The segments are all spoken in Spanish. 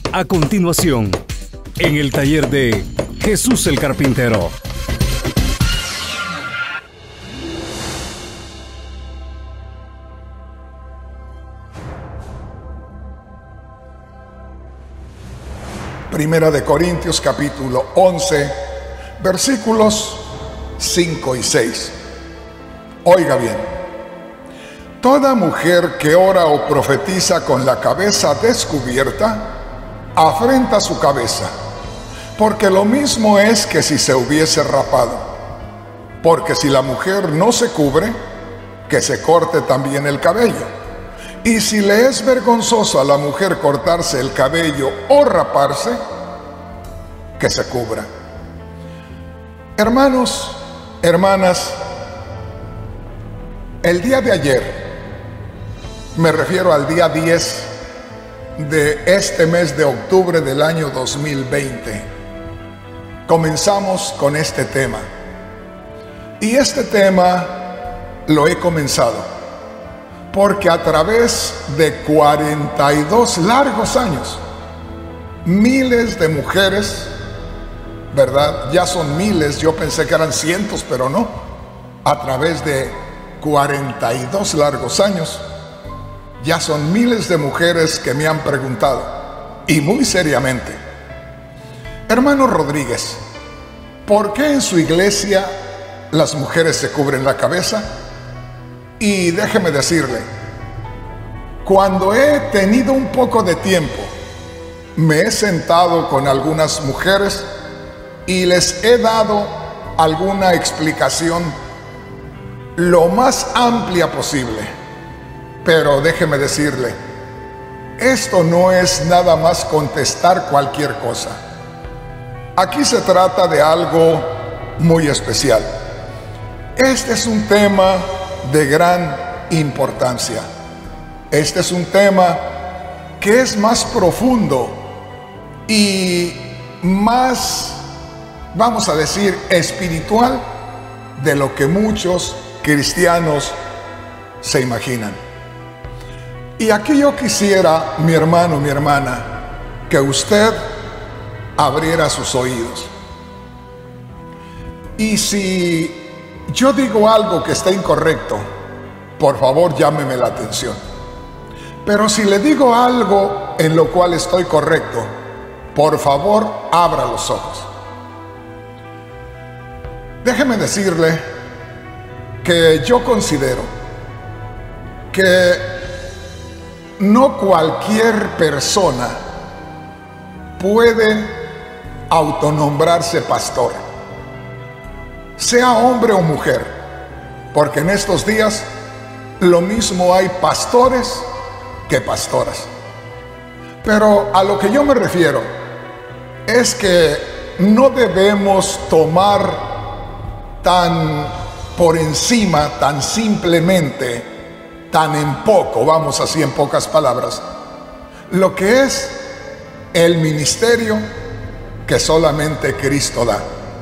A continuación, en el taller de Jesús el Carpintero. Primera de Corintios capítulo 11, versículos 5 y 6. Oiga bien, toda mujer que ora o profetiza con la cabeza descubierta, afrenta su cabeza, porque lo mismo es que si se hubiese rapado. Porque si la mujer no se cubre, que se corte también el cabello. Y si le es vergonzoso a la mujer cortarse el cabello o raparse, que se cubra. Hermanos, hermanas, el día de ayer, me refiero al día 10 de este mes de octubre del año 2020, comenzamos con este tema. Y este tema lo he comenzado porque a través de 42 largos años, miles de mujeres, ¿verdad? Ya son miles, yo pensé que eran cientos, pero no. A través de 42 largos años, ya son miles de mujeres que me han preguntado, y muy seriamente: hermano Rodríguez, ¿por qué en su iglesia las mujeres se cubren la cabeza? Y déjeme decirle, cuando he tenido un poco de tiempo, me he sentado con algunas mujeres y les he dado alguna explicación lo más amplia posible. Pero déjeme decirle, esto no es nada más contestar cualquier cosa. Aquí se trata de algo muy especial. Este es un tema de gran importancia. Este es un tema que es más profundo y más, vamos a decir, espiritual de lo que muchos cristianos se imaginan. Y aquí yo quisiera, mi hermano, mi hermana, que usted abriera sus oídos. Y si yo digo algo que está incorrecto, por favor llámeme la atención. Pero si le digo algo en lo cual estoy correcto, por favor abra los ojos. Déjeme decirle que yo considero que no cualquier persona puede autonombrarse pastor, sea hombre o mujer, porque en estos días lo mismo hay pastores que pastoras. Pero a lo que yo me refiero es que no debemos tomar tan por encima, tan simplemente, tan en poco, vamos así en pocas palabras, lo que es el ministerio que solamente Cristo da.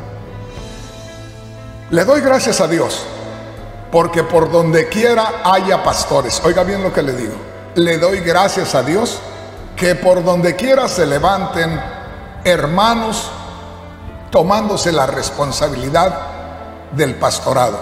Le doy gracias a Dios porque por donde quiera haya pastores. Oiga bien lo que le digo. Le doy gracias a Dios que por donde quiera se levanten hermanos tomándose la responsabilidad del pastorado.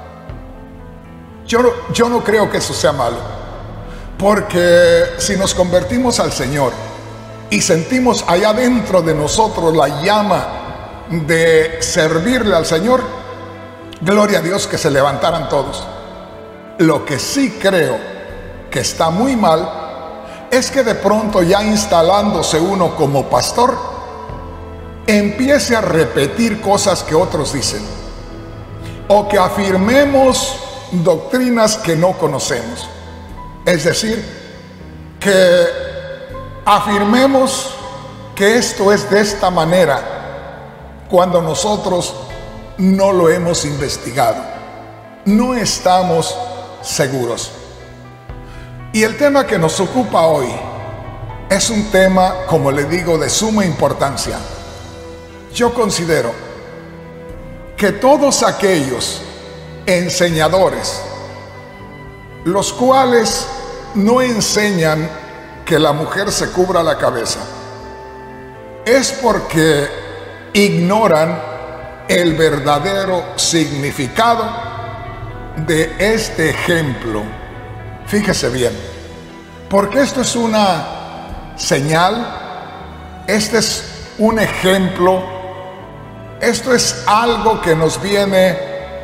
Yo no creo que eso sea malo, porque si nos convertimos al Señor y sentimos allá dentro de nosotros la llama de servirle al Señor, gloria a Dios que se levantaran todos. Lo que sí creo que está muy mal es que de pronto, ya instalándose uno como pastor, empiece a repetir cosas que otros dicen, o que afirmemos doctrinas que no conocemos. Es decir, que afirmemos que esto es de esta manera cuando nosotros no lo hemos investigado, no estamos seguros. Y el tema que nos ocupa hoy es un tema, como le digo, de suma importancia. Yo considero que todos aquellos enseñadores, los cuales no enseñan que la mujer se cubra la cabeza, es porque ignoran el verdadero significado de este ejemplo. Fíjese bien, porque esto es una señal, este es un ejemplo, esto es algo que nos viene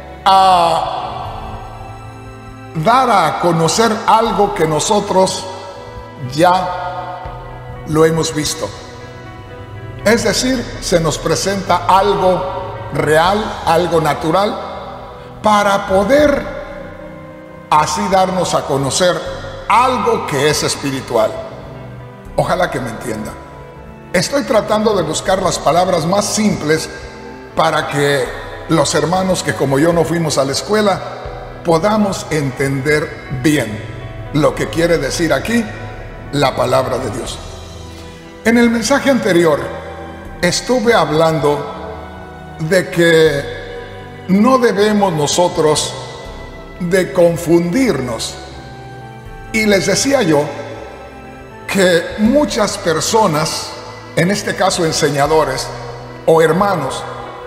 a dar a conocer algo que nosotros ya lo hemos visto. Es decir, se nos presenta algo real, algo natural, para poder así darnos a conocer algo que es espiritual. Ojalá que me entienda. Estoy tratando de buscar las palabras más simples para que los hermanos que como yo no fuimos a la escuela podamos entender bien lo que quiere decir aquí la palabra de Dios. En el mensaje anterior estuve hablando de que no debemos nosotros de confundirnos, y les decía yo que muchas personas, en este caso enseñadores o hermanos,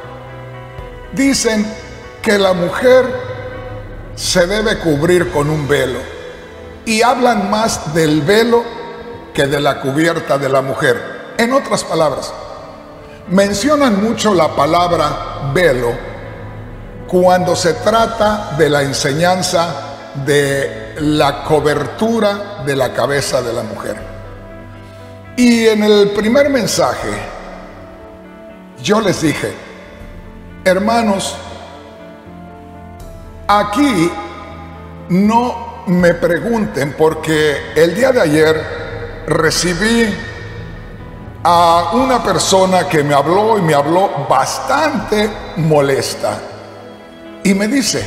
dicen que la mujer se debe cubrir con un velo, y hablan más del velo que de la cubierta de la mujer. En otras palabras, mencionan mucho la palabra velo cuando se trata de la enseñanza de la cobertura de la cabeza de la mujer. Y en el primer mensaje yo les dije, hermanos, aquí no me pregunten, porque el día de ayer recibí a una persona que me habló, y me habló bastante molesta, y me dice,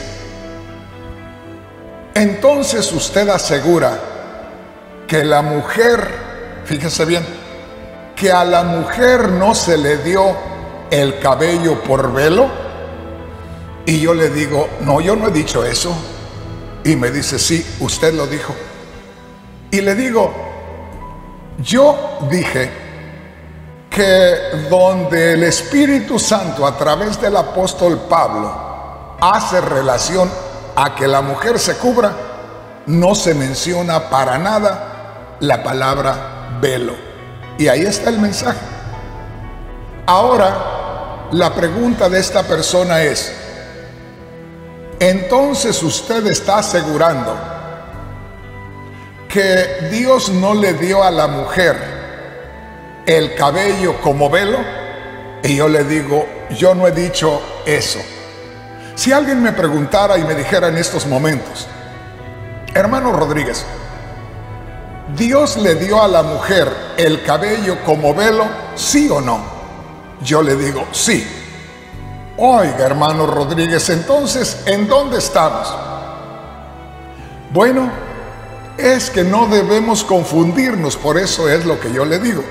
entonces usted asegura que la mujer, fíjese bien, que a la mujer no se le dio el cabello por velo. Y yo le digo, no, yo no he dicho eso. Y me dice, sí, usted lo dijo. Y le digo, yo dije que donde el Espíritu Santo a través del apóstol Pablo hace relación a que la mujer se cubra, no se menciona para nada la palabra velo. Y ahí está el mensaje. Ahora, la pregunta de esta persona es, entonces usted está asegurando que Dios no le dio a la mujer el cabello como velo. Y yo le digo, yo no he dicho eso. Si alguien me preguntara y me dijera en estos momentos, hermano Rodríguez, ¿Dios le dio a la mujer el cabello como velo, sí o no? Yo le digo, sí. Oiga, hermano Rodríguez, entonces, ¿en dónde estamos? Bueno, es que no debemos confundirnos, por eso es lo que yo le digo.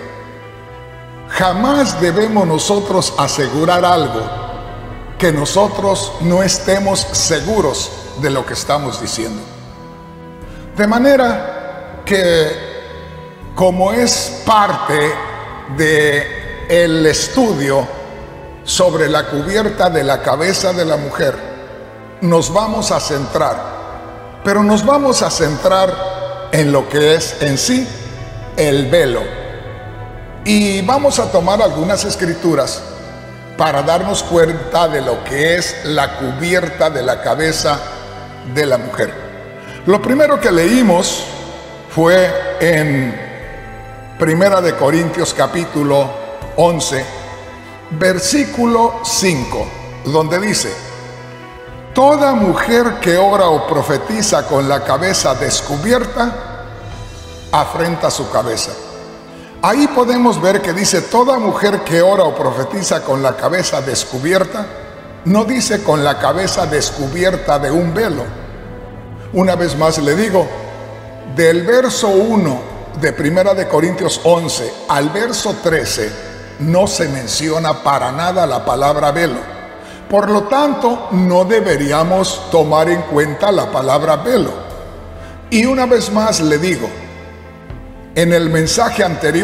Jamás debemos nosotros asegurar algo que nosotros no estemos seguros de lo que estamos diciendo. De manera que, como es parte del estudio sobre la cubierta de la cabeza de la mujer, nos vamos a centrar, pero nos vamos a centrar en lo que es en sí el velo. Y vamos a tomar algunas escrituras para darnos cuenta de lo que es la cubierta de la cabeza de la mujer. Lo primero que leímos fue en Primera de Corintios capítulo 11, versículo 5, donde dice, toda mujer que ora o profetiza con la cabeza descubierta, afrenta su cabeza. Ahí podemos ver que dice toda mujer que ora o profetiza con la cabeza descubierta, no dice con la cabeza descubierta de un velo. Una vez más le digo, del verso 1 de Primera de Corintios 11 al verso 13, no se menciona para nada la palabra velo. Por lo tanto, no deberíamos tomar en cuenta la palabra velo. Y una vez más le digo, en el mensaje anterior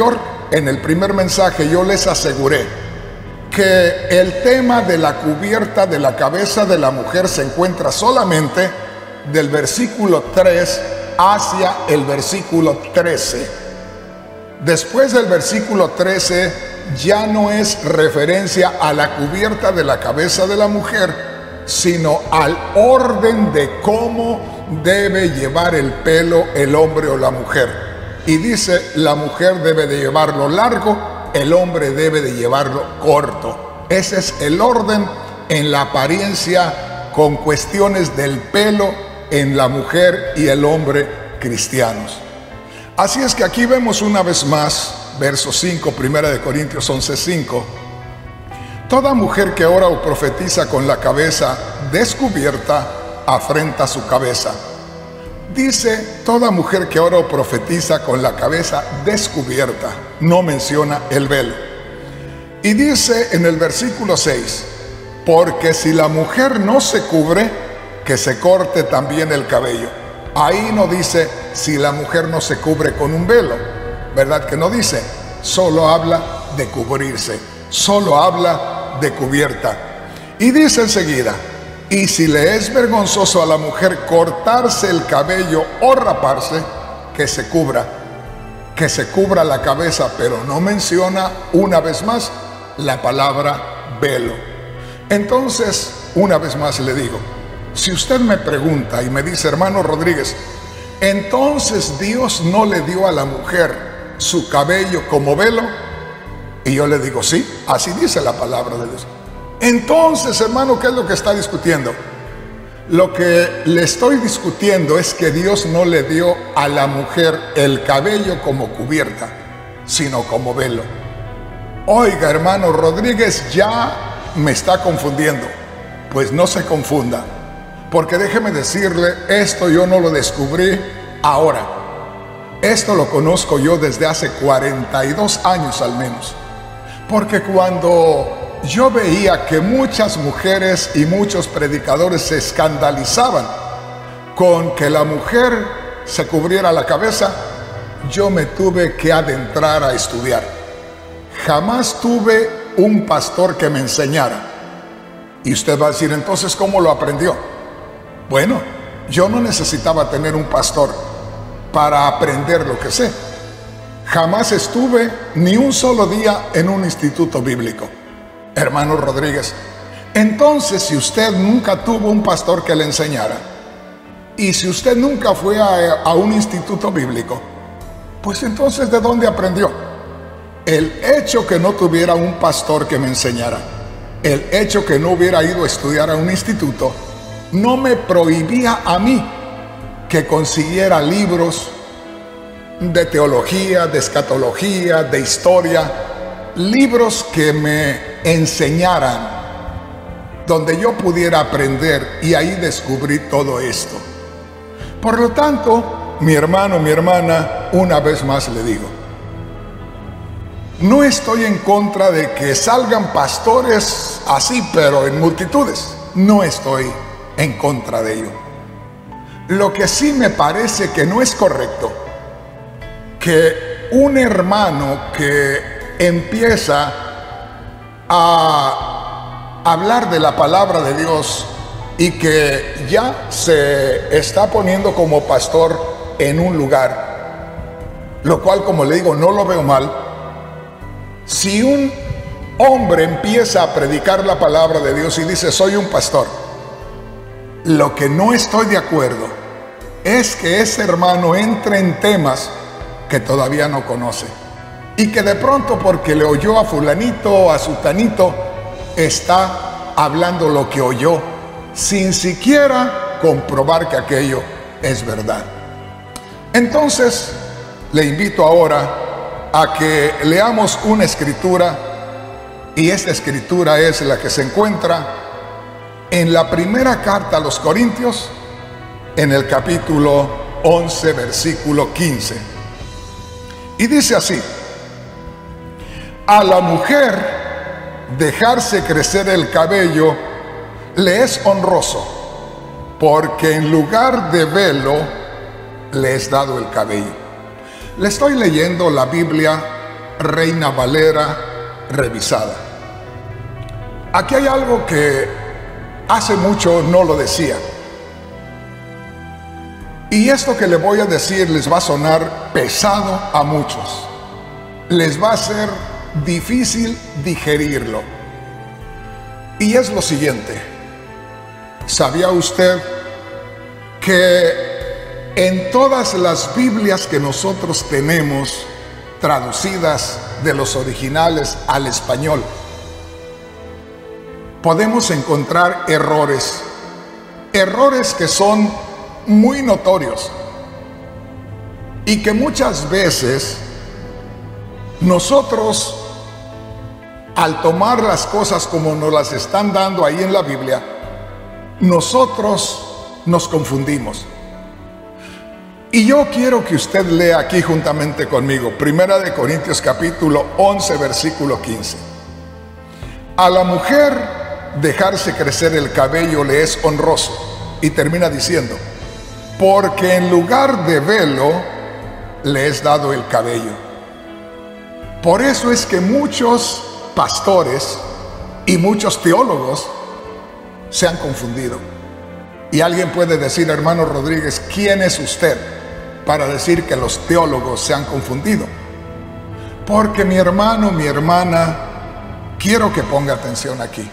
en el primer mensaje yo les aseguré que el tema de la cubierta de la cabeza de la mujer se encuentra solamente del versículo 3 hacia el versículo 13. Después del versículo 13 ya no es referencia a la cubierta de la cabeza de la mujer, sino al orden de cómo debe llevar el pelo el hombre o la mujer. Y dice, la mujer debe de llevarlo largo, el hombre debe de llevarlo corto. Ese es el orden en la apariencia con cuestiones del pelo en la mujer y el hombre cristianos. Así es que aquí vemos una vez más, verso 5, 1 Corintios 11:5. Toda mujer que ora o profetiza con la cabeza descubierta afrenta su cabeza. Dice, toda mujer que ora o profetiza con la cabeza descubierta, no menciona el velo. Y dice en el versículo 6, porque si la mujer no se cubre, que se corte también el cabello. Ahí no dice si la mujer no se cubre con un velo, ¿verdad que no dice? Solo habla de cubrirse, solo habla de cubierta. Y dice enseguida, y si le es vergonzoso a la mujer cortarse el cabello o raparse, que se cubra la cabeza, pero no menciona una vez más la palabra velo. Entonces, una vez más le digo, si usted me pregunta y me dice, hermano Rodríguez, entonces Dios no le dio a la mujer su cabello como velo, y yo le digo, sí, así dice la palabra de Dios. Entonces, hermano, ¿qué es lo que está discutiendo? Lo que le estoy discutiendo es que Dios no le dio a la mujer el cabello como cubierta, sino como velo. Oiga, hermano Rodríguez, ya me está confundiendo. Pues no se confunda, porque déjeme decirle, esto yo no lo descubrí ahora. Esto lo conozco yo desde hace 42 años al menos. Porque cuando yo veía que muchas mujeres y muchos predicadores se escandalizaban con que la mujer se cubriera la cabeza, yo me tuve que adentrar a estudiar. Jamás tuve un pastor que me enseñara. Y usted va a decir, entonces, ¿cómo lo aprendió? Bueno, yo no necesitaba tener un pastor para aprender lo que sé. Jamás estuve ni un solo día en un instituto bíblico. Hermano Rodríguez, entonces si usted nunca tuvo un pastor que le enseñara, y si usted nunca fue a un instituto bíblico, pues entonces ¿de dónde aprendió? El hecho que no tuviera un pastor que me enseñara, el hecho que no hubiera ido a estudiar a un instituto, no me prohibía a mí que consiguiera libros de teología, de escatología, de historia, libros que me enseñaran, donde yo pudiera aprender, y ahí descubrí todo esto. Por lo tanto, mi hermano, mi hermana, una vez más le digo, no estoy en contra de que salgan pastores así, pero en multitudes. No estoy en contra de ello. Lo que sí me parece que no es correcto, que un hermano que empieza a hablar de la palabra de Dios y que ya se está poniendo como pastor en un lugar, lo cual, como le digo, no lo veo mal. Si un hombre empieza a predicar la palabra de Dios y dice, soy un pastor, lo que no estoy de acuerdo es que ese hermano entre en temas que todavía no conoce, y que de pronto, porque le oyó a fulanito o a sutanito, está hablando lo que oyó sin siquiera comprobar que aquello es verdad. Entonces le invito ahora a que leamos una escritura, y esta escritura es la que se encuentra en la primera carta a los Corintios, en el capítulo 11, versículo 15. Y dice así: a la mujer dejarse crecer el cabello le es honroso, porque en lugar de velo le es dado el cabello. Le estoy leyendo la Biblia Reina Valera revisada. Aquí hay algo que hace mucho no lo decía. Y esto que le voy a decir les va a sonar pesado a muchos. Les va a ser difícil digerirlo. Y es lo siguiente. ¿Sabía usted que en todas las Biblias que nosotros tenemos traducidas de los originales al español, podemos encontrar errores que son muy notorios y que muchas veces nosotros, al tomar las cosas como nos las están dando ahí en la Biblia, nosotros nos confundimos? Y yo quiero que usted lea aquí juntamente conmigo, 1 de Corintios capítulo 11, versículo 15. A la mujer dejarse crecer el cabello le es honroso. Y termina diciendo, porque en lugar de velo le es dado el cabello. Por eso es que muchos pastores y muchos teólogos se han confundido. Y alguien puede decir, hermano Rodríguez, ¿quién es usted para decir que los teólogos se han confundido? Porque mi hermano, mi hermana, quiero que ponga atención aquí.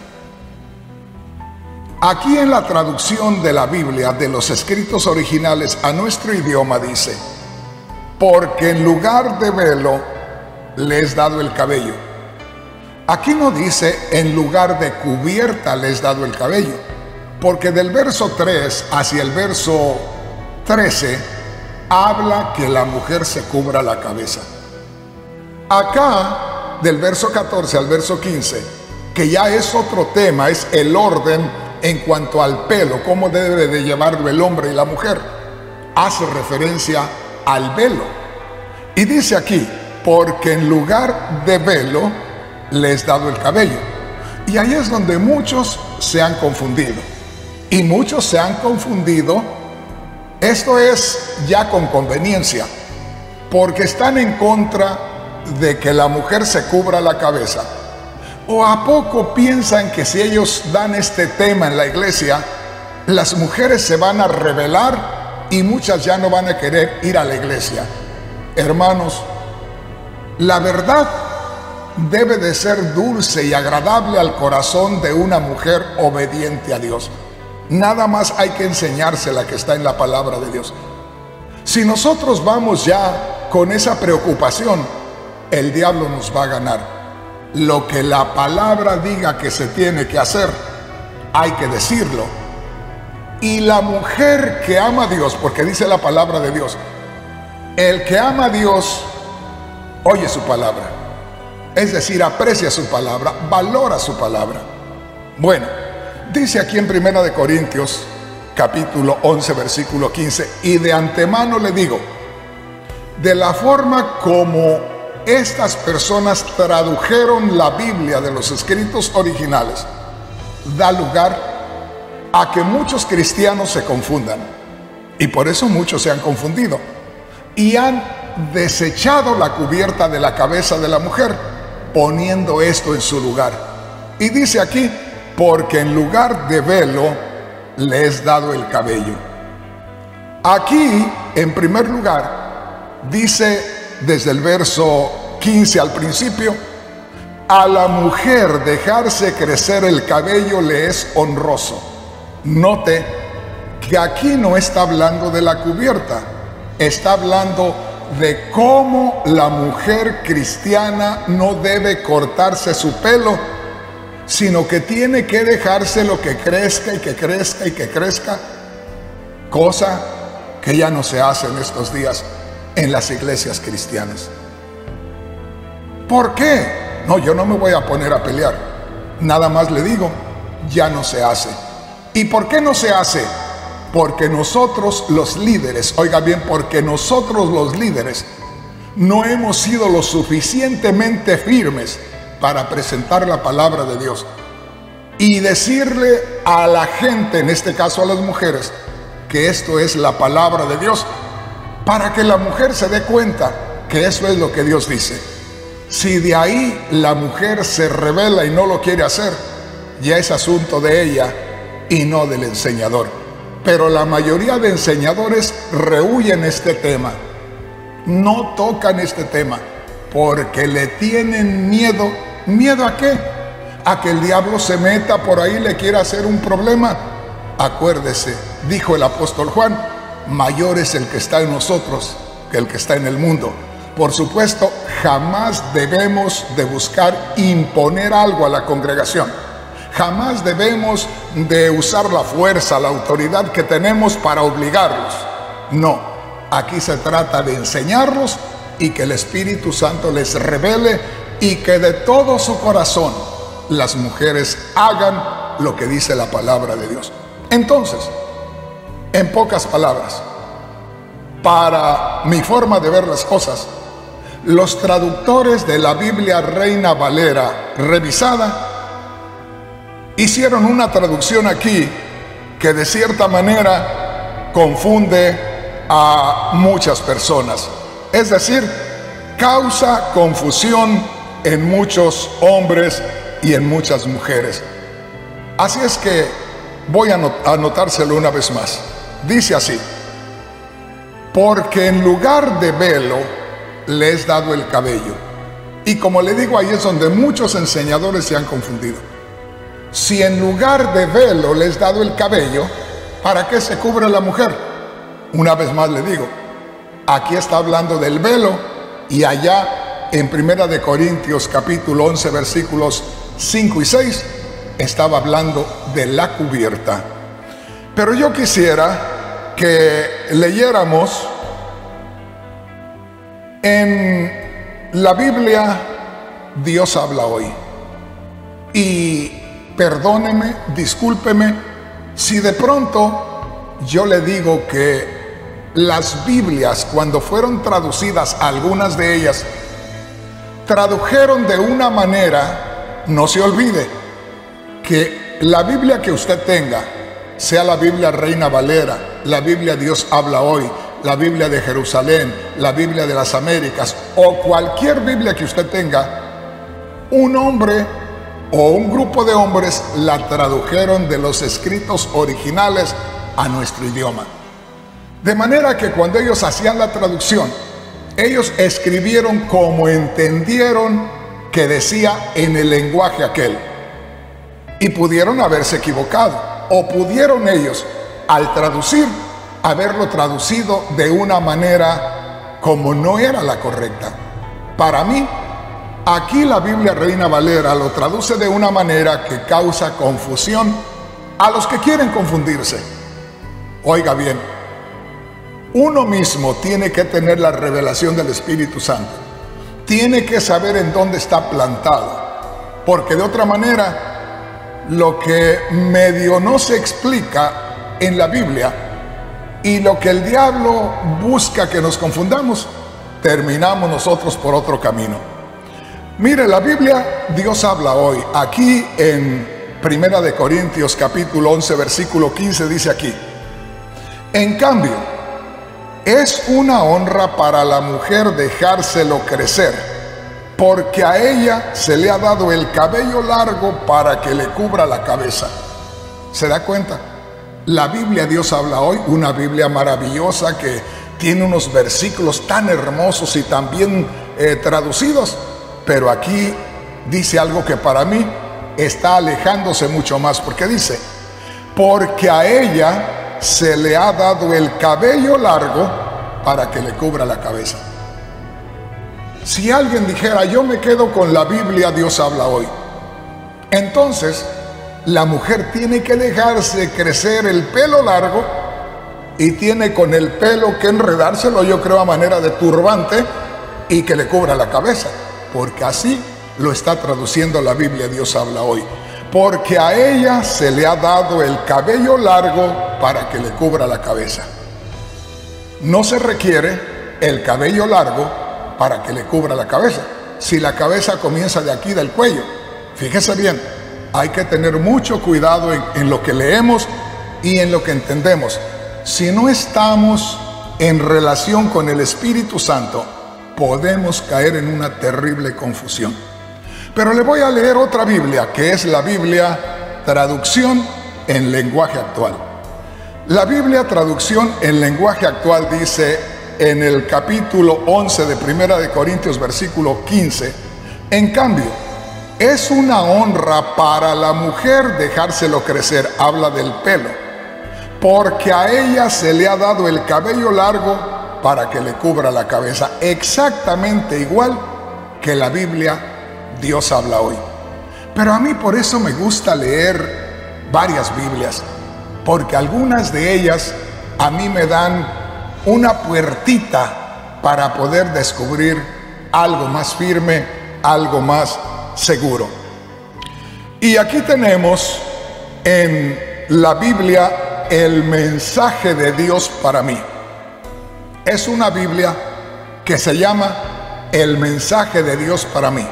Aquí en la traducción de la Biblia, de los escritos originales a nuestro idioma, dice, porque en lugar de velo le es dado el cabello. Aquí no dice en lugar de cubierta le es dado el cabello, porque del verso 3 hacia el verso 13 habla que la mujer se cubra la cabeza. Acá, del verso 14 al verso 15, que ya es otro tema, es el orden en cuanto al pelo, cómo debe de llevarlo el hombre y la mujer, hace referencia al velo. Y dice aquí, porque en lugar de velo le es dado el cabello. Y ahí es donde muchos se han confundido. Y muchos se han confundido, esto es ya con conveniencia, porque están en contra de que la mujer se cubra la cabeza. ¿O a poco piensan que si ellos dan este tema en la iglesia, las mujeres se van a rebelar y muchas ya no van a querer ir a la iglesia? Hermanos, la verdad debe de ser dulce y agradable al corazón de una mujer obediente a Dios. Nada más hay que enseñársela que está en la palabra de Dios. Si nosotros vamos ya con esa preocupación, el diablo nos va a ganar. Lo que la palabra diga que se tiene que hacer, hay que decirlo. Y la mujer que ama a Dios, porque dice la palabra de Dios, el que ama a Dios oye su palabra, es decir, aprecia su palabra, valora su palabra. Bueno, dice aquí en 1 de Corintios capítulo 11 versículo 15, y de antemano le digo, de la forma como estas personas tradujeron la Biblia de los escritos originales, da lugar a que muchos cristianos se confundan. Y por eso muchos se han confundido y han desechado la cubierta de la cabeza de la mujer, poniendo esto en su lugar. Y dice aquí, porque en lugar de velo le es dado el cabello. Aquí, en primer lugar, dice desde el verso 15 al principio, a la mujer dejarse crecer el cabello le es honroso. Note que aquí no está hablando de la cubierta, está hablando de cómo la mujer cristiana no debe cortarse su pelo, sino que tiene que dejárselo que crezca y que crezca y que crezca, cosa que ya no se hace en estos días en las iglesias cristianas. ¿Por qué? No, yo no me voy a poner a pelear. Nada más le digo, ya no se hace. ¿Y por qué no se hace? Porque nosotros los líderes, oiga bien, porque nosotros los líderes no hemos sido lo suficientemente firmes para presentar la palabra de Dios y decirle a la gente, en este caso a las mujeres, que esto es la palabra de Dios, para que la mujer se dé cuenta que eso es lo que Dios dice. Si de ahí la mujer se rebela y no lo quiere hacer, ya es asunto de ella y no del enseñador. Pero la mayoría de enseñadores rehúyen este tema, no tocan este tema, porque le tienen miedo. ¿Miedo a qué? A que el diablo se meta por ahí y le quiera hacer un problema. Acuérdese, dijo el apóstol Juan, mayor es el que está en nosotros que el que está en el mundo. Por supuesto, jamás debemos de buscar imponer algo a la congregación. Jamás debemos de usar la fuerza, la autoridad que tenemos para obligarlos. No, aquí se trata de enseñarlos y que el Espíritu Santo les revele y que de todo su corazón las mujeres hagan lo que dice la palabra de Dios. Entonces, en pocas palabras, para mi forma de ver las cosas, los traductores de la Biblia Reina Valera revisada hicieron una traducción aquí que de cierta manera confunde a muchas personas. Es decir, causa confusión en muchos hombres y en muchas mujeres. Así es que voy a anotárselo una vez más. Dice así: porque en lugar de velo le es dado el cabello. Y como le digo, ahí es donde muchos enseñadores se han confundido. Si en lugar de velo le es dado el cabello, ¿para qué se cubre la mujer? Una vez más le digo, aquí está hablando del velo, y allá en 1 Corintios capítulo 11 versículos 5 y 6 estaba hablando de la cubierta. Pero yo quisiera que leyéramos en la Biblia Dios habla hoy. Y perdóneme, discúlpeme si de pronto yo le digo que las Biblias, cuando fueron traducidas, algunas de ellas tradujeron de una manera. No se olvide que la Biblia que usted tenga, sea la Biblia Reina Valera, la Biblia Dios habla hoy, la Biblia de Jerusalén, la Biblia de las Américas o cualquier Biblia que usted tenga, un hombre o un grupo de hombres la tradujeron de los escritos originales a nuestro idioma. De manera que cuando ellos hacían la traducción, ellos escribieron como entendieron que decía en el lenguaje aquel. Y pudieron haberse equivocado, o pudieron ellos, al traducir, haberlo traducido de una manera como no era la correcta. Para mí, aquí la Biblia Reina Valera lo traduce de una manera que causa confusión a los que quieren confundirse. Oiga bien, uno mismo tiene que tener la revelación del Espíritu Santo. Tiene que saber en dónde está plantado, porque de otra manera, lo que medio no se explica en la Biblia y lo que el diablo busca que nos confundamos, terminamos nosotros por otro camino. Mire, la Biblia Dios habla hoy. Aquí en 1 Corintios capítulo 11 versículo 15 dice aquí: en cambio, es una honra para la mujer dejárselo crecer, porque a ella se le ha dado el cabello largo para que le cubra la cabeza. ¿Se da cuenta? La Biblia Dios habla hoy, una Biblia maravillosa que tiene unos versículos tan hermosos y tan bien traducidos, pero aquí dice algo que para mí está alejándose mucho más, porque dice: porque a ella se le ha dado el cabello largo para que le cubra la cabeza. Si alguien dijera, yo me quedo con la Biblia Dios habla hoy, entonces la mujer tiene que dejarse crecer el pelo largo y tiene con el pelo que enredárselo, yo creo, a manera de turbante, y que le cubra la cabeza, porque así lo está traduciendo la Biblia Dios habla hoy. Porque a ella se le ha dado el cabello largo para que le cubra la cabeza. No se requiere el cabello largo para que le cubra la cabeza. Si la cabeza comienza de aquí del cuello, fíjese bien, hay que tener mucho cuidado en lo que leemos y en lo que entendemos. Si no estamos en relación con el Espíritu Santo, podemos caer en una terrible confusión. Pero le voy a leer otra Biblia, que es la Biblia Traducción en Lenguaje Actual. La Biblia Traducción en Lenguaje Actual dice en el capítulo 11 de Primera de Corintios, versículo 15, en cambio, es una honra para la mujer dejárselo crecer, habla del pelo, porque a ella se le ha dado el cabello largo para que le cubra la cabeza, exactamente igual que la Biblia Dios habla hoy. Pero a mí por eso me gusta leer varias Biblias, porque algunas de ellas a mí me dan una puertita para poder descubrir algo más firme, algo más seguro. Y aquí tenemos en la Biblia el mensaje de Dios para mí. Es una Biblia que se llama El mensaje de Dios para mí.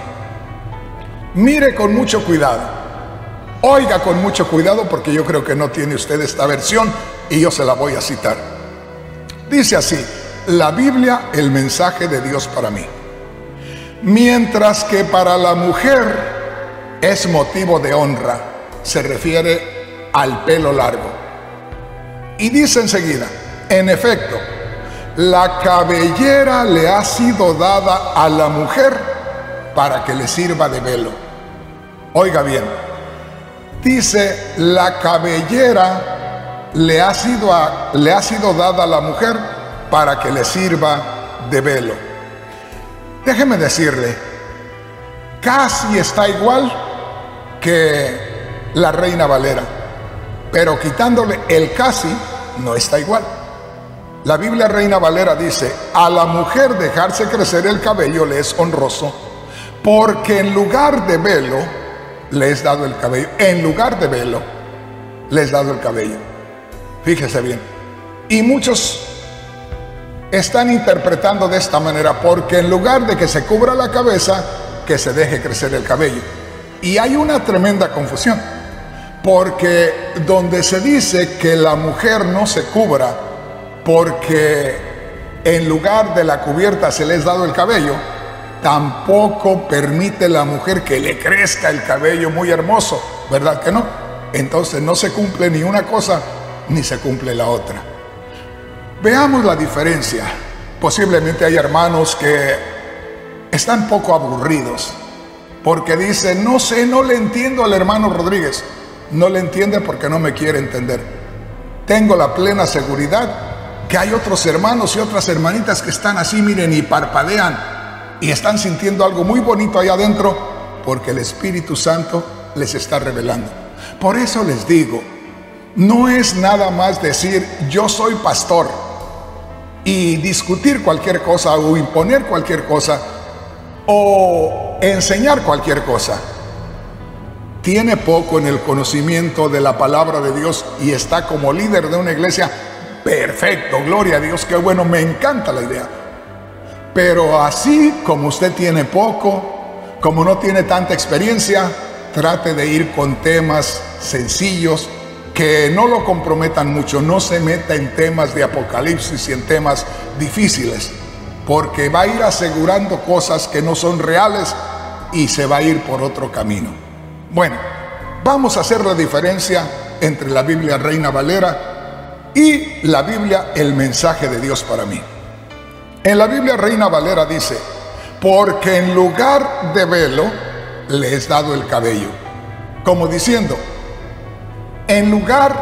Mire con mucho cuidado, oiga con mucho cuidado, porque yo creo que no tiene usted esta versión y yo se la voy a citar. Dice así, la Biblia, el mensaje de Dios para mí. Mientras que para la mujer es motivo de honra, se refiere al pelo largo. Y dice enseguida, en efecto, la cabellera le ha sido dada a la mujer para que le sirva de velo. Oiga bien, dice, la cabellera le ha sido dada a la mujer para que le sirva de velo. Déjeme decirle, casi está igual que la Reina Valera, pero quitándole el casi, no está igual. La Biblia Reina Valera dice, a la mujer dejarse crecer el cabello le es honroso, porque en lugar de velo le es dado el cabello. En lugar de velo le es dado el cabello. Fíjese bien. Y muchos están interpretando de esta manera, porque en lugar de que se cubra la cabeza, que se deje crecer el cabello. Y hay una tremenda confusión, porque donde se dice que la mujer no se cubra porque en lugar de la cubierta se le es dado el cabello, tampoco permite la mujer que le crezca el cabello muy hermoso, ¿verdad que no? Entonces no se cumple ni una cosa ni se cumple la otra. Veamos la diferencia. Posiblemente hay hermanos que están poco aburridos porque dicen, no sé, no le entiendo al hermano Rodríguez. No le entiende porque no me quiere entender. Tengo la plena seguridad que hay otros hermanos y otras hermanitas que están así, miren, y parpadean y están sintiendo algo muy bonito allá adentro porque el Espíritu Santo les está revelando. Por eso les digo, no es nada más decir yo soy pastor y discutir cualquier cosa o imponer cualquier cosa o enseñar cualquier cosa. Tiene poco en el conocimiento de la palabra de Dios y está como líder de una iglesia. Perfecto, gloria a Dios, qué bueno, me encanta la idea. Pero así como usted tiene poco, como no tiene tanta experiencia, trate de ir con temas sencillos que no lo comprometan mucho. No se meta en temas de apocalipsis y en temas difíciles, porque va a ir asegurando cosas que no son reales y se va a ir por otro camino. Bueno, vamos a hacer la diferencia entre la Biblia Reina Valera y la Biblia El mensaje de Dios para mí. En la Biblia Reina Valera dice, porque en lugar de velo le es dado el cabello. Como diciendo, en lugar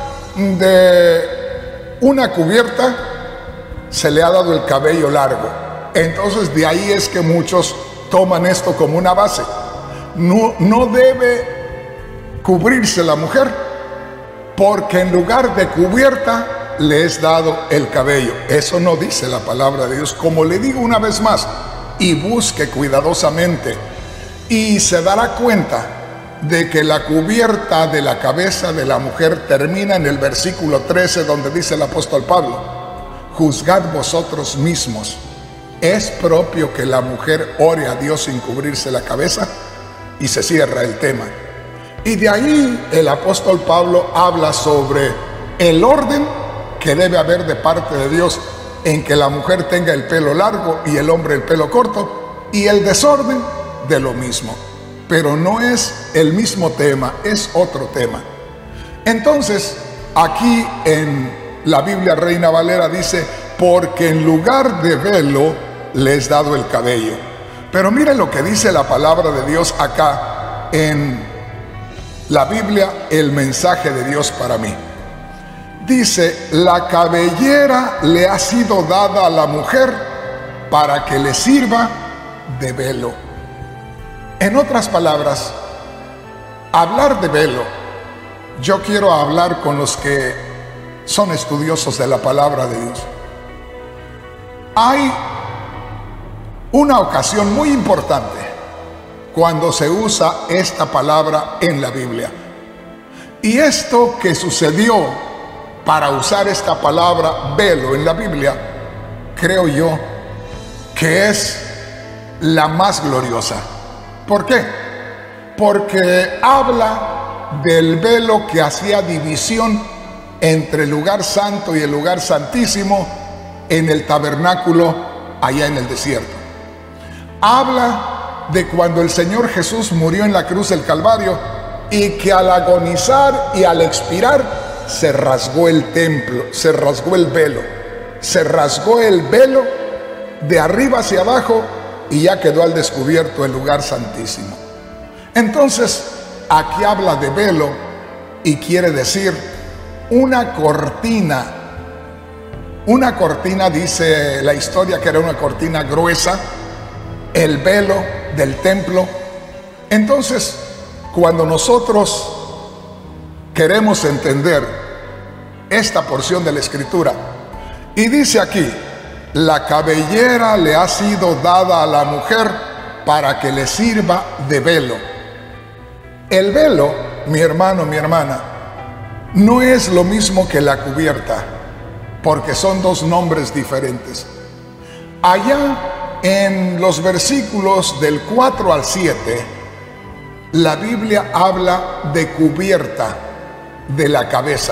de una cubierta se le ha dado el cabello largo. Entonces de ahí es que muchos toman esto como una base. No debe cubrirse la mujer, porque en lugar de cubierta le es dado el cabello. Eso no dice la palabra de Dios. Como le digo una vez más, y busque cuidadosamente y se dará cuenta de que la cubierta de la cabeza de la mujer termina en el versículo 13, donde dice el apóstol Pablo, juzgad vosotros mismos, ¿es propio que la mujer ore a Dios sin cubrirse la cabeza? Y se cierra el tema. Y de ahí el apóstol Pablo habla sobre el orden que debe haber de parte de Dios en que la mujer tenga el pelo largo y el hombre el pelo corto, y el desorden de lo mismo. Pero no es el mismo tema, es otro tema. Entonces, aquí en la Biblia Reina Valera dice, porque en lugar de velo les he dado el cabello. Pero mire lo que dice la palabra de Dios acá en la Biblia, el mensaje de Dios para mí. Dice, la cabellera le ha sido dada a la mujer para que le sirva de velo. En otras palabras, hablar de velo, yo quiero hablar con los que son estudiosos de la palabra de Dios. Hay una ocasión muy importante cuando se usa esta palabra en la Biblia. Y esto que sucedió para usar esta palabra velo en la Biblia, creo yo que es la más gloriosa. ¿Por qué? Porque habla del velo que hacía división entre el lugar santo y el lugar santísimo en el tabernáculo allá en el desierto. Habla de cuando el Señor Jesús murió en la cruz del Calvario y que al agonizar y al expirar se rasgó el templo, se rasgó el velo, de arriba hacia abajo y ya quedó al descubierto el lugar santísimo. Entonces, aquí habla de velo y quiere decir una cortina. Una cortina, dice la historia, que era una cortina gruesa, el velo del templo. Entonces, cuando nosotros queremos entender esta porción de la Escritura, y dice aquí, la cabellera le ha sido dada a la mujer para que le sirva de velo. El velo, mi hermano, mi hermana, no es lo mismo que la cubierta, porque son dos nombres diferentes. Allá en los versículos del 4 al 7, la Biblia habla de cubierta de la cabeza.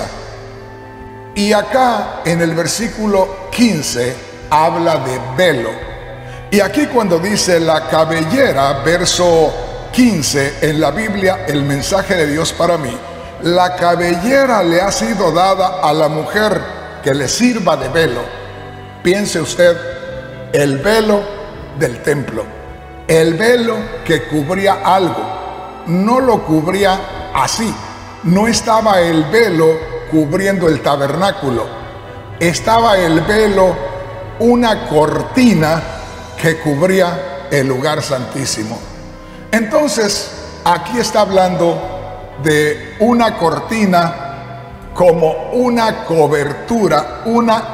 Y acá en el versículo 15 habla de velo. Y aquí cuando dice la cabellera, verso 15 en la Biblia, el mensaje de Dios para mí, la cabellera le ha sido dada a la mujer que le sirva de velo. Piense usted, el velo del templo, el velo que cubría algo, no lo cubría así, no estaba el velo cubriendo el tabernáculo, estaba el velo, una cortina que cubría el lugar santísimo. Entonces, aquí está hablando de una cortina como una cobertura, una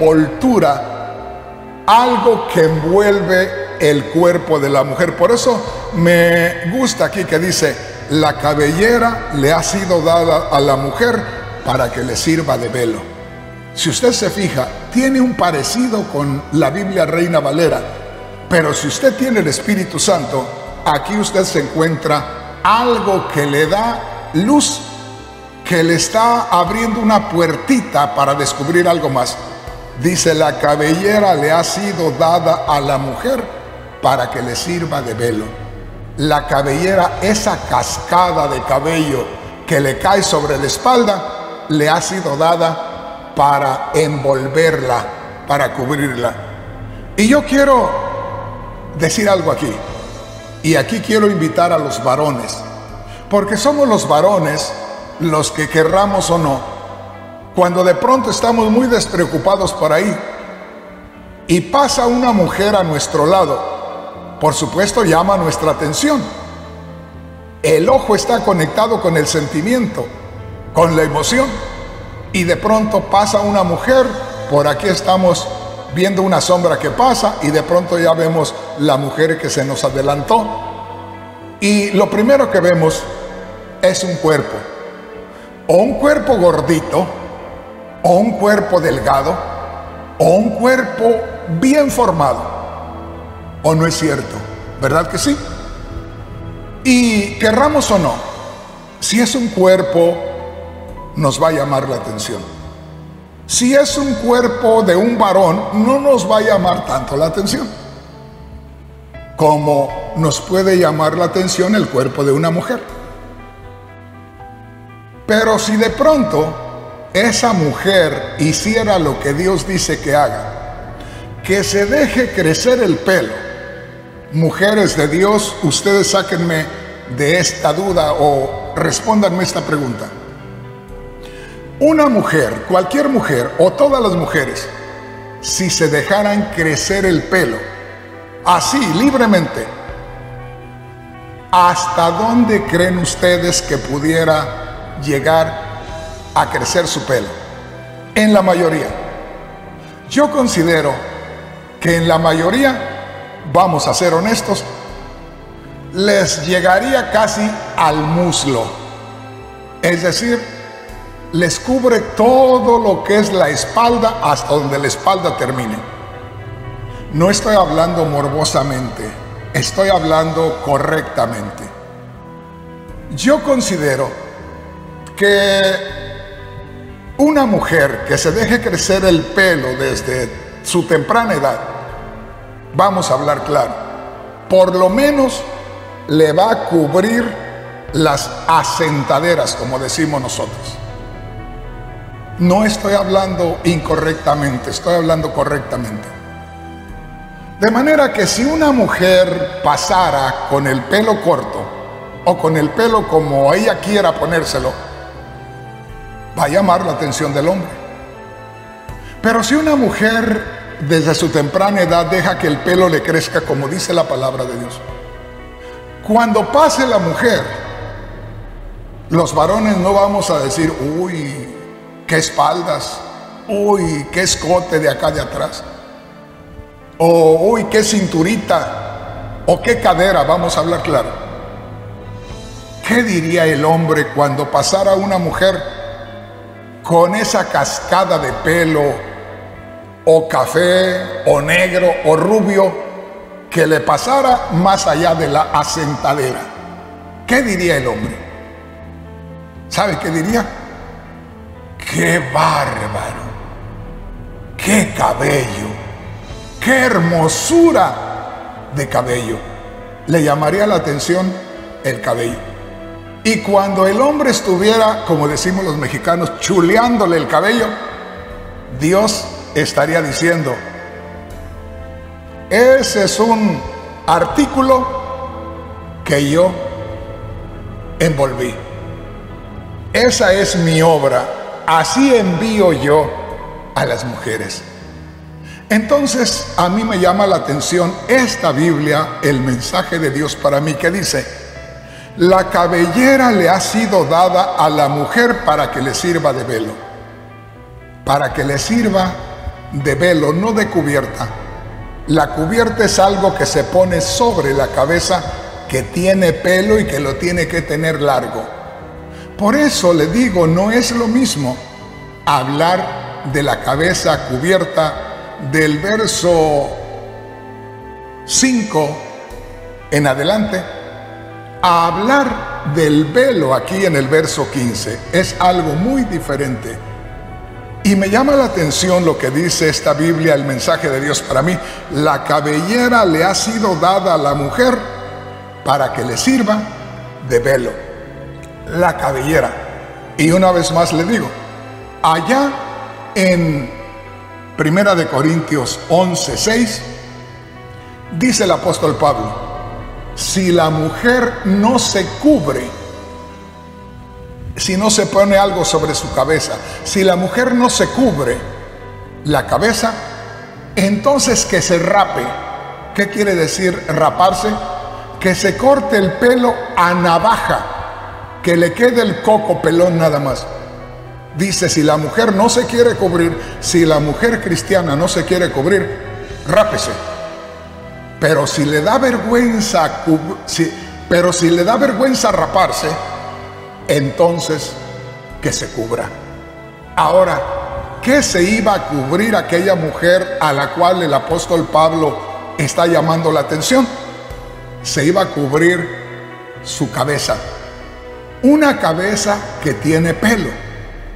envoltura, algo que envuelve el cuerpo de la mujer. Por eso me gusta aquí que dice, la cabellera le ha sido dada a la mujer para que le sirva de velo. Si usted se fija, tiene un parecido con la Biblia Reina Valera, pero si usted tiene el Espíritu Santo, aquí usted se encuentra algo que le da luz, que le está abriendo una puertita para descubrir algo más. Dice, la cabellera le ha sido dada a la mujer para que le sirva de velo. La cabellera, esa cascada de cabello que le cae sobre la espalda, le ha sido dada para envolverla, para cubrirla. Y yo quiero decir algo aquí, y aquí quiero invitar a los varones, porque somos los varones los que querramos o no, cuando de pronto estamos muy despreocupados por ahí y pasa una mujer a nuestro lado, por supuesto llama nuestra atención. El ojo está conectado con el sentimiento, con la emoción, y de pronto pasa una mujer, por aquí estamos viendo una sombra que pasa y de pronto ya vemos la mujer que se nos adelantó, y lo primero que vemos es un cuerpo, o un cuerpo gordito, o un cuerpo delgado, o un cuerpo bien formado, ¿o no es cierto? ¿Verdad que sí? Y querramos o no, si es un cuerpo, nos va a llamar la atención. Si es un cuerpo de un varón, no nos va a llamar tanto la atención como nos puede llamar la atención el cuerpo de una mujer. Pero si de pronto esa mujer hiciera lo que Dios dice que haga, que se deje crecer el pelo, mujeres de Dios, ustedes sáquenme de esta duda o respóndanme esta pregunta. Una mujer, cualquier mujer o todas las mujeres, si se dejaran crecer el pelo, así, libremente, ¿hasta dónde creen ustedes que pudiera llegar a crecer su pelo? En la mayoría. Yo considero que en la mayoría, vamos a ser honestos, les llegaría casi al muslo. Es decir, les cubre todo lo que es la espalda hasta donde la espalda termine. No estoy hablando morbosamente, estoy hablando correctamente. Yo considero que una mujer que se deje crecer el pelo desde su temprana edad, vamos a hablar claro, por lo menos le va a cubrir las asentaderas, como decimos nosotros. No estoy hablando incorrectamente, estoy hablando correctamente. De manera que si una mujer pasara con el pelo corto o con el pelo como ella quiera ponérselo, va a llamar la atención del hombre. Pero si una mujer desde su temprana edad deja que el pelo le crezca como dice la palabra de Dios, cuando pase la mujer, los varones no vamos a decir, uy, qué espaldas, uy, qué escote de acá de atrás, o uy, qué cinturita, o qué cadera, vamos a hablar claro. ¿Qué diría el hombre cuando pasara una mujer con esa cascada de pelo, o café, o negro, o rubio, que le pasara más allá de la asentadera? ¿Qué diría el hombre? ¿Sabe qué diría? ¡Qué bárbaro! ¡Qué cabello! ¡Qué hermosura de cabello! Le llamaría la atención el cabello. Y cuando el hombre estuviera, como decimos los mexicanos, chuleándole el cabello, Dios estaría diciendo, ese es un artículo que yo envolví. Esa es mi obra. Así envío yo a las mujeres. Entonces a mí me llama la atención esta Biblia, el mensaje de Dios para mí, que dice, la cabellera le ha sido dada a la mujer para que le sirva de velo. Para que le sirva de velo, no de cubierta. La cubierta es algo que se pone sobre la cabeza, que tiene pelo y que lo tiene que tener largo. Por eso le digo, no es lo mismo hablar de la cabeza cubierta del verso 5 en adelante a hablar del velo aquí en el verso 15. Es algo muy diferente. Y me llama la atención lo que dice esta Biblia, el mensaje de Dios para mí. La cabellera le ha sido dada a la mujer para que le sirva de velo. La cabellera. Y una vez más le digo, allá en 1 Corintios 11:6 dice el apóstol Pablo, si la mujer no se cubre, si no se pone algo sobre su cabeza, si la mujer no se cubre la cabeza, entonces que se rape. ¿Qué quiere decir raparse? Que se corte el pelo a navaja, que le quede el coco pelón nada más. Dice, si la mujer no se quiere cubrir, si la mujer cristiana no se quiere cubrir, rápese. Pero si le da vergüenza, si le da vergüenza raparse, entonces que se cubra. Ahora, ¿qué se iba a cubrir aquella mujer a la cual el apóstol Pablo está llamando la atención? Se iba a cubrir su cabeza. Una cabeza que tiene pelo.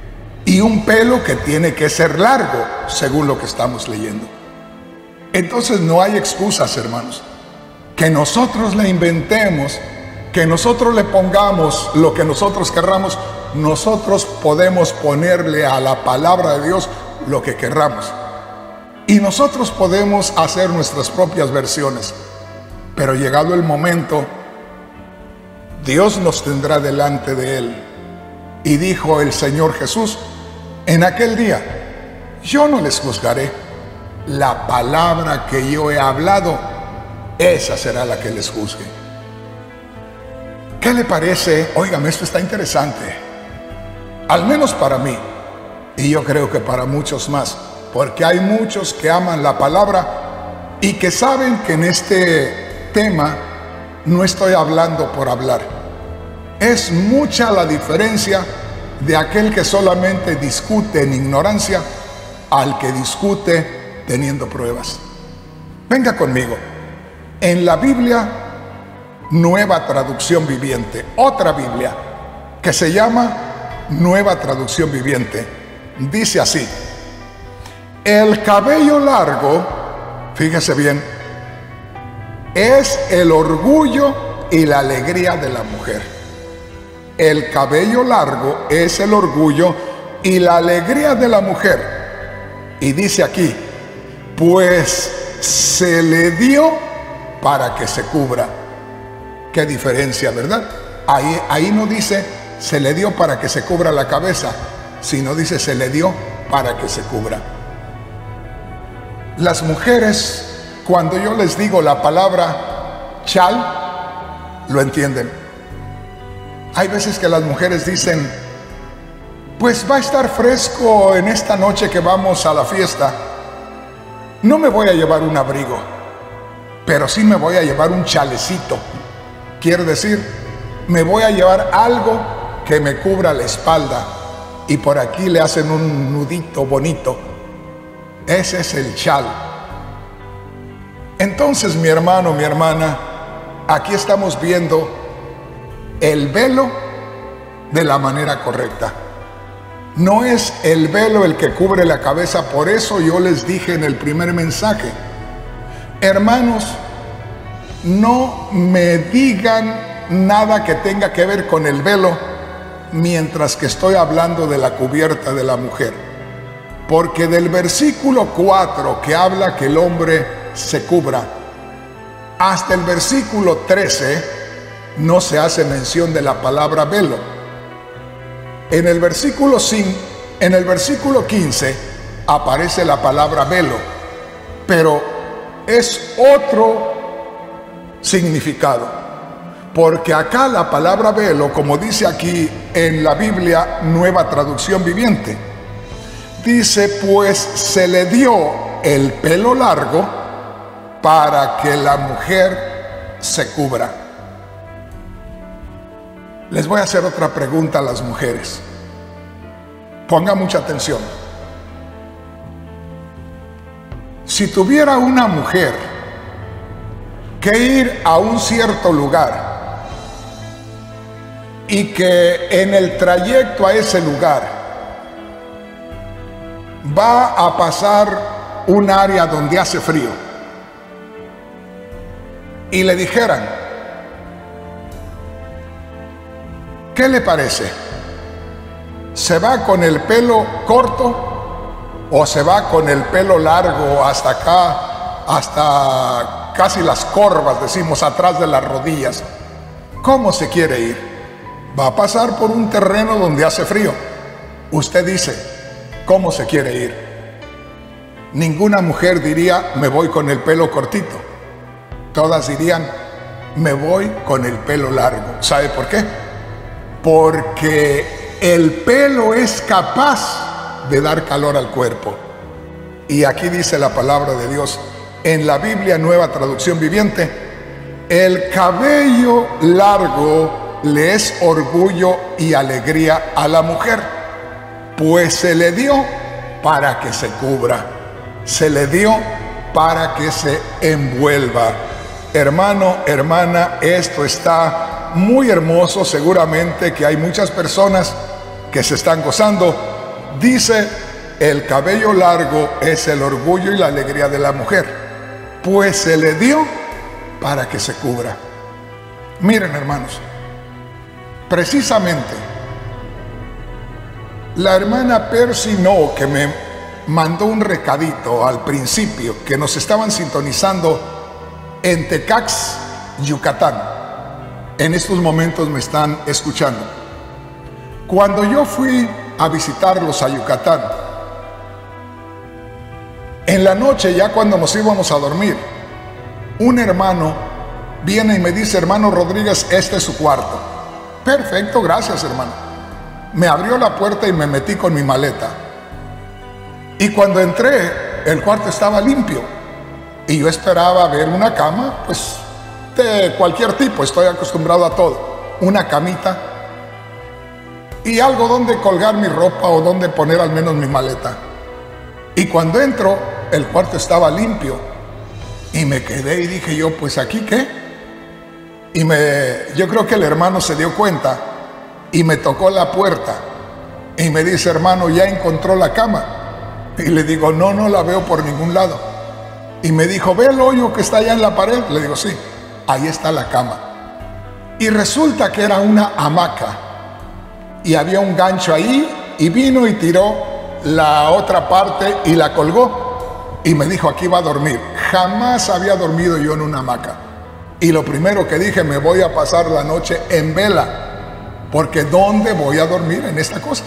y un pelo que tiene que ser largo, según lo que estamos leyendo. Entonces no hay excusas, hermanos. Que nosotros le inventemos, que nosotros le pongamos lo que nosotros querramos, nosotros podemos ponerle a la palabra de Dios lo que querramos. Y nosotros podemos hacer nuestras propias versiones. Pero llegado el momento, Dios nos tendrá delante de Él. Y dijo el Señor Jesús, en aquel día, yo no les juzgaré. La palabra que yo he hablado, esa será la que les juzgue. ¿Qué le parece? Óigame, esto está interesante. Al menos para mí, y yo creo que para muchos más, porque hay muchos que aman la palabra y que saben que en este tema no estoy hablando por hablar. Es mucha la diferencia de aquel que solamente discute en ignorancia al que discute teniendo pruebas. Venga conmigo. En la Biblia, Nueva Traducción Viviente, otra Biblia que se llama Nueva Traducción Viviente, dice así: el cabello largo, fíjese bien, es el orgullo y la alegría de la mujer. El cabello largo es el orgullo y la alegría de la mujer. Y dice aquí, pues se le dio para que se cubra. Qué diferencia, ¿verdad? Ahí no dice se le dio para que se cubra la cabeza, sino dice se le dio para que se cubra. Las mujeres, cuando yo les digo la palabra chal, lo entienden. Hay veces que las mujeres dicen, pues va a estar fresco en esta noche que vamos a la fiesta. No me voy a llevar un abrigo, pero sí me voy a llevar un chalecito. Quiere decir, me voy a llevar algo que me cubra la espalda y por aquí le hacen un nudito bonito. Ese es el chal. Entonces, mi hermano, mi hermana, aquí estamos viendo el velo de la manera correcta. No es el velo el que cubre la cabeza. Por eso yo les dije en el primer mensaje, hermanos, no me digan nada que tenga que ver con el velo mientras que estoy hablando de la cubierta de la mujer. Porque del versículo 4 que habla que el hombre se cubra, hasta el versículo 13 no se hace mención de la palabra velo. En el versículo 15 aparece la palabra velo, pero es otro significado, porque acá la palabra velo, como dice aquí en la Biblia Nueva Traducción Viviente, dice, pues se le dio el pelo largo para que la mujer se cubra. Les voy a hacer otra pregunta a las mujeres. Ponga mucha atención. Si tuviera una mujer que ir a un cierto lugar y que en el trayecto a ese lugar va a pasar un área donde hace frío y le dijeran, ¿qué le parece? ¿Se va con el pelo corto o se va con el pelo largo hasta acá, hasta casi las corvas, decimos, atrás de las rodillas? ¿Cómo se quiere ir? Va a pasar por un terreno donde hace frío. Usted dice, ¿cómo se quiere ir? Ninguna mujer diría, me voy con el pelo cortito. Todas dirían, me voy con el pelo largo. ¿Sabe por qué? Porque el pelo es capaz de dar calor al cuerpo. Y aquí dice la palabra de Dios en la Biblia Nueva Traducción Viviente, el cabello largo le es orgullo y alegría a la mujer, pues se le dio para que se cubra, se le dio para que se envuelva. Hermano, hermana, esto está muy hermoso. Seguramente que hay muchas personas que se están gozando Dice, el cabello largo es el orgullo y la alegría de la mujer, pues se le dio para que se cubra. Miren, hermanos, precisamente la hermana Percy No, que me mandó un recadito al principio, que nos estaban sintonizando en Tecax, Yucatán. En estos momentos me están escuchando. Cuando yo fui a visitarlos a Yucatán, en la noche, ya cuando nos íbamos a dormir, un hermano viene y me dice, hermano Rodríguez, este es su cuarto. Perfecto, gracias, hermano. Me abrió la puerta y me metí con mi maleta. Y cuando entré, el cuarto estaba limpio. Y yo esperaba ver una cama, pues de cualquier tipo, estoy acostumbrado a todo. Una camita y algo donde colgar mi ropa o donde poner al menos mi maleta. Y cuando entro, el cuarto estaba limpio. Y me quedé y dije yo, pues aquí qué. Y yo creo que el hermano se dio cuenta y me tocó la puerta. Y me dice, hermano, ¿ya encontró la cama? Y le digo, no, no la veo por ningún lado. Y me dijo, ¿ve el hoyo que está allá en la pared? Le digo, sí, ahí está la cama. Y resulta que era una hamaca. Y había un gancho ahí y vino y tiró la otra parte y la colgó. Y me dijo, aquí va a dormir. Jamás había dormido yo en una hamaca. Y lo primero que dije, me voy a pasar la noche en vela. Porque ¿dónde voy a dormir en esta cosa?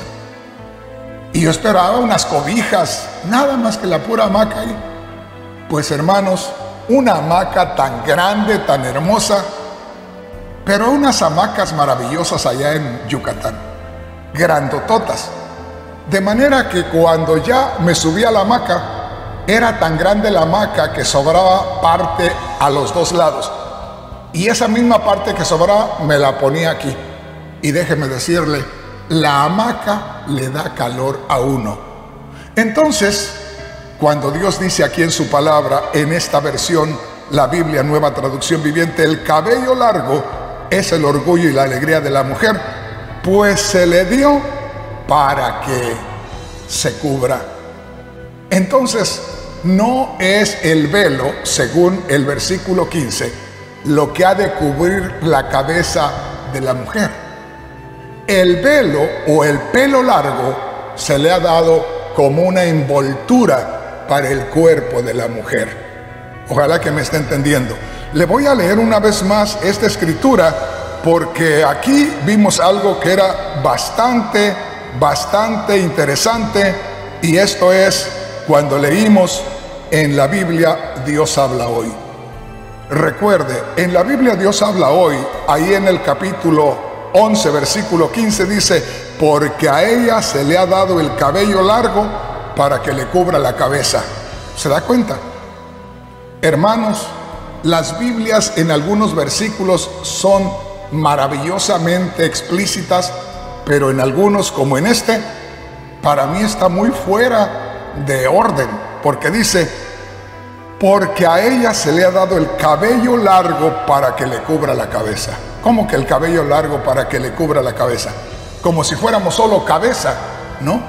Y yo esperaba unas cobijas, nada más que la pura hamaca ahí. Pues hermanos, una hamaca tan grande, tan hermosa, pero unas hamacas maravillosas allá en Yucatán, grandototas. De manera que cuando ya me subí a la hamaca, era tan grande la hamaca que sobraba parte a los dos lados. Y esa misma parte que sobraba me la ponía aquí. Y déjeme decirle, la hamaca le da calor a uno. Entonces, cuando Dios dice aquí en su palabra, en esta versión, la Biblia Nueva Traducción Viviente, el cabello largo es el orgullo y la alegría de la mujer, pues se le dio para que se cubra. Entonces, no es el velo, según el versículo 15, lo que ha de cubrir la cabeza de la mujer. El velo o el pelo largo se le ha dado como una envoltura para el cuerpo de la mujer. Ojalá que me esté entendiendo. Le voy a leer una vez más esta escritura porque aquí vimos algo que era bastante interesante, y esto es cuando leímos en la Biblia Dios habla hoy. Recuerde, en la Biblia Dios habla hoy, ahí en el capítulo 11, versículo 15 dice, porque a ella se le ha dado el cabello largo para que le cubra la cabeza. ¿Se da cuenta? Hermanos, las Biblias en algunos versículos son maravillosamente explícitas, pero en algunos, como en este, para mí está muy fuera de orden, porque dice, porque a ella se le ha dado el cabello largo para que le cubra la cabeza. ¿Cómo que el cabello largo para que le cubra la cabeza? Como si fuéramos solo cabeza, ¿no?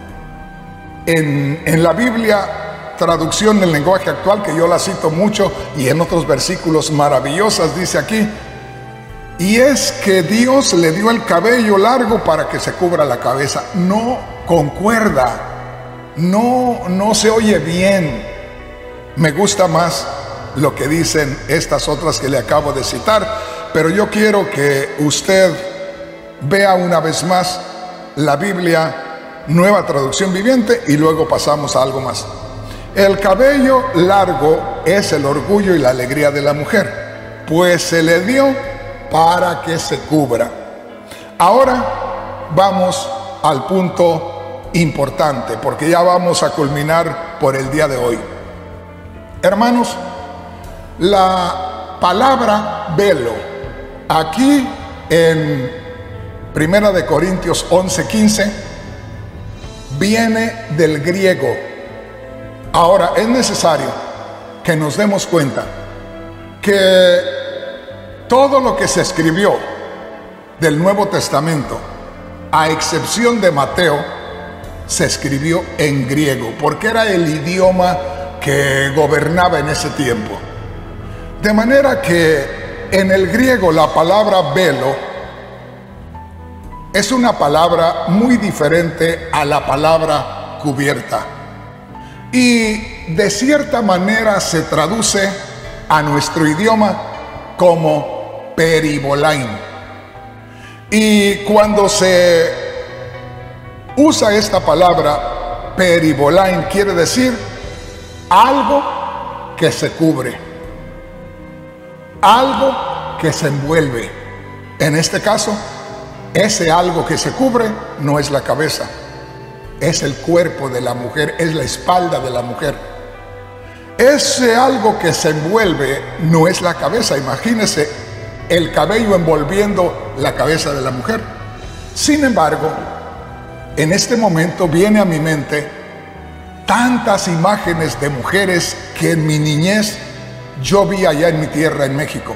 En la Biblia, traducción del lenguaje actual, que yo la cito mucho, y en otros versículos maravillosas, dice aquí, y es que Dios le dio el cabello largo para que se cubra la cabeza. No concuerda, no se oye bien. Me gusta más lo que dicen estas otras que le acabo de citar, pero yo quiero que usted vea una vez más la Biblia Nueva Traducción Viviente y luego pasamos a algo más. El cabello largo es el orgullo y la alegría de la mujer, pues se le dio para que se cubra. Ahora vamos al punto importante, porque ya vamos a culminar por el día de hoy. Hermanos, la palabra velo, aquí en 1 de Corintios 11:15, viene del griego. Ahora, es necesario que nos demos cuenta que todo lo que se escribió del Nuevo Testamento, a excepción de Mateo, se escribió en griego, porque era el idioma que gobernaba en ese tiempo. De manera que en el griego la palabra velo es una palabra muy diferente a la palabra cubierta. Y de cierta manera se traduce a nuestro idioma como peribolain. Y cuando se usa esta palabra peribolain, quiere decir algo que se cubre, algo que se envuelve. En este caso, ese algo que se cubre no es la cabeza, es el cuerpo de la mujer, es la espalda de la mujer. Ese algo que se envuelve no es la cabeza. Imagínese el cabello envolviendo la cabeza de la mujer. Sin embargo, en este momento viene a mi mente tantas imágenes de mujeres que en mi niñez yo vi allá en mi tierra, en México,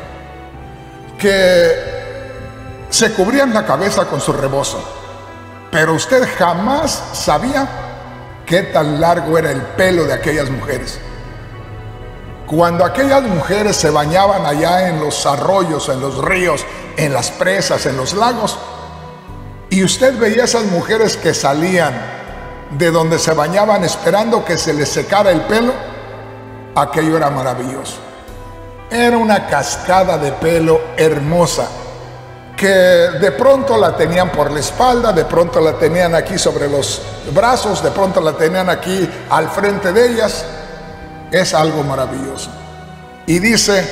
que se cubrían la cabeza con su rebozo, pero usted jamás sabía qué tan largo era el pelo de aquellas mujeres. Cuando aquellas mujeres se bañaban allá en los arroyos, en los ríos, en las presas, en los lagos, y usted veía esas mujeres que salían de donde se bañaban esperando que se les secara el pelo, aquello era maravilloso. Era una cascada de pelo hermosa, que de pronto la tenían por la espalda, de pronto la tenían aquí sobre los brazos, de pronto la tenían aquí al frente de ellas. Es algo maravilloso. Y dice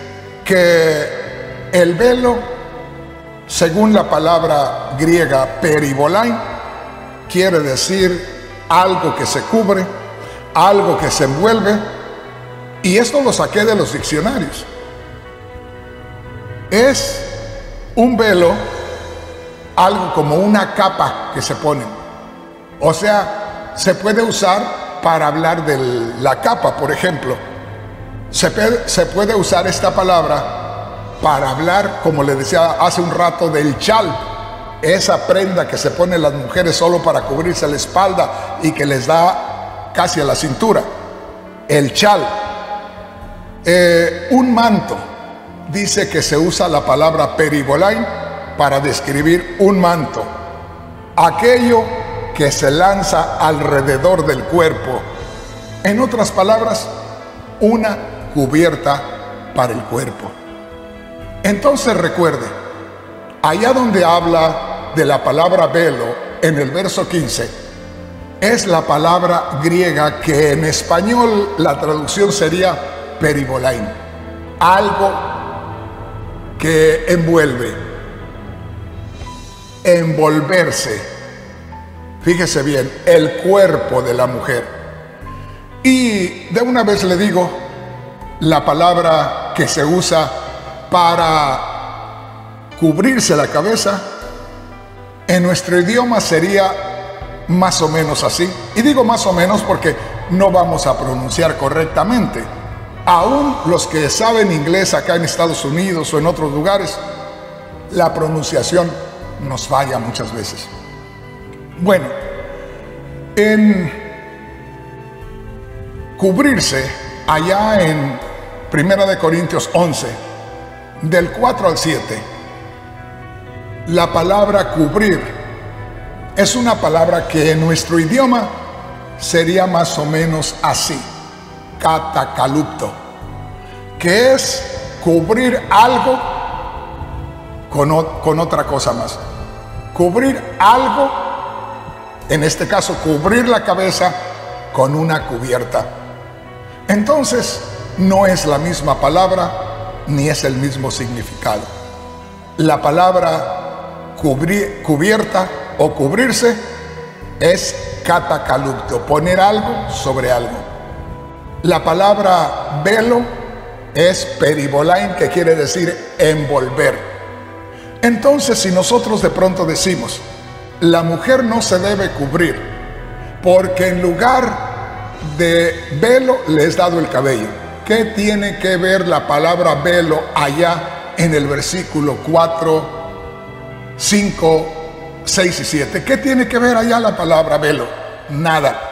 que el velo, según la palabra griega peribolain, quiere decir algo que se cubre, algo que se envuelve, y esto lo saqué de los diccionarios. Es un velo, algo como una capa que se pone. O sea, se puede usar para hablar de la capa, por ejemplo. Se puede usar esta palabra para hablar, como le decía hace un rato, del chal, esa prenda que se ponen las mujeres solo para cubrirse la espalda y que les da casi a la cintura, el chal. Un manto, dice que se usa la palabra peribolain para describir un manto, aquello que se lanza alrededor del cuerpo. En otras palabras, una cubierta para el cuerpo. Entonces recuerde, allá donde habla de la palabra velo en el verso 15, es la palabra griega que en español la traducción sería peribolain, algo que envuelve, envolverse. Fíjese bien, el cuerpo de la mujer. Y de una vez le digo, la palabra que se usa para cubrirse la cabeza, en nuestro idioma sería más o menos así. Y digo más o menos porque no vamos a pronunciar correctamente. Aún los que saben inglés acá en Estados Unidos o en otros lugares, la pronunciación nos falla muchas veces. Bueno, en cubrirse, allá en 1 Corintios 11, del 4 al 7, la palabra cubrir es una palabra que en nuestro idioma sería más o menos así, catacalupto, que es cubrir algo con otra cosa más. Cubrir algo, en este caso cubrir la cabeza con una cubierta. Entonces no es la misma palabra ni es el mismo significado. La palabra cubierta o cubrirse es catacalupto, poner algo sobre algo. La palabra velo es peribolain, que quiere decir envolver. Entonces, si nosotros de pronto decimos, la mujer no se debe cubrir porque en lugar de velo le es dado el cabello, ¿qué tiene que ver la palabra velo allá en el versículo 4, 5, 6 y 7? ¿Qué tiene que ver allá la palabra velo? nada.